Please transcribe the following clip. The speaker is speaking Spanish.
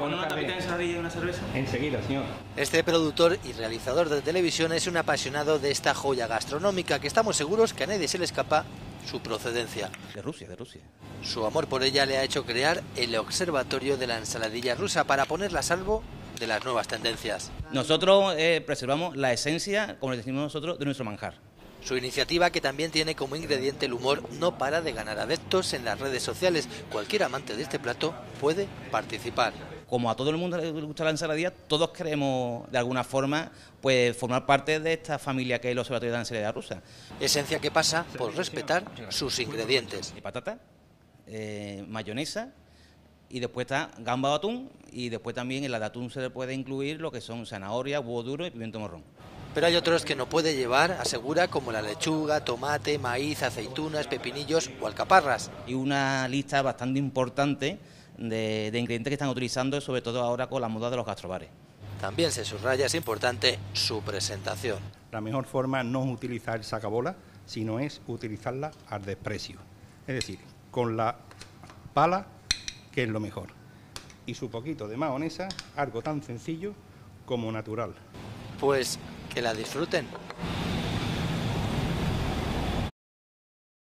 ¿Una tapita de ensaladilla y una cerveza? Enseguida, señor. Este productor y realizador de televisión es un apasionado de esta joya gastronómica que estamos seguros que a nadie se le escapa su procedencia. De Rusia, de Rusia. Su amor por ella le ha hecho crear el Observatorio de la Ensaladilla Rusa para ponerla a salvo de las nuevas tendencias. Nosotros preservamos la esencia, como le decimos nosotros, de nuestro manjar. Su iniciativa, que también tiene como ingrediente el humor, no para de ganar adeptos en las redes sociales. Cualquier amante de este plato puede participar. Como a todo el mundo le gusta la ensaladilla, todos queremos de alguna forma pues formar parte de esta familia que es el Observatorio de la Ensaladilla Rusa. Esencia que pasa por respetar sus ingredientes. Patata, mayonesa, y después está gamba o atún, y después también en la de atún se le puede incluir lo que son zanahoria, huevo duro y pimiento morrón. Pero hay otros que no puede llevar, asegura, como la lechuga, tomate, maíz, aceitunas, pepinillos o alcaparras. Y una lista bastante importante de ingredientes que están utilizando, sobre todo ahora con la moda de los gastrobares. También se subraya, es importante, su presentación. La mejor forma no es utilizar el sacabola, sino es utilizarla al desprecio. Es decir, con la pala, que es lo mejor. Y su poquito de mayonesa, algo tan sencillo como natural. Pues que la disfruten.